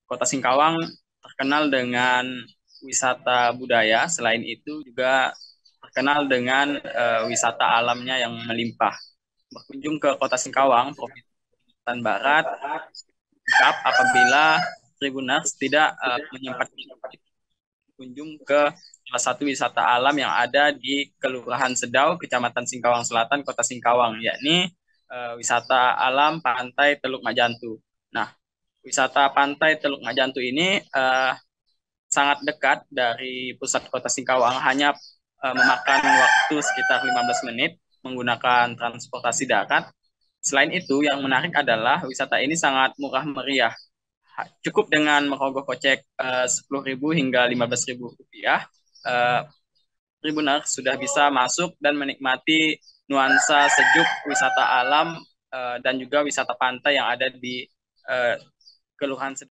Kota Singkawang terkenal dengan wisata budaya. Selain itu juga terkenal dengan wisata alamnya yang melimpah. Berkunjung ke Kota Singkawang, Provinsi Kalimantan Barat, lengkap apabila Tribuners tidak menyempatkan kunjung ke salah satu wisata alam yang ada di Kelurahan Sedau, Kecamatan Singkawang Selatan, Kota Singkawang, yakni wisata alam Pantai Teluk Majantu. Nah, wisata Pantai Teluk Majantu ini sangat dekat dari pusat Kota Singkawang, hanya memakan waktu sekitar 15 menit menggunakan transportasi darat. Selain itu, yang menarik adalah wisata ini sangat murah meriah. Cukup dengan merogoh kocek 10.000 hingga 15.000 rupiah, Tribuners sudah bisa masuk dan menikmati nuansa sejuk wisata alam dan juga wisata pantai yang ada di Kelurahan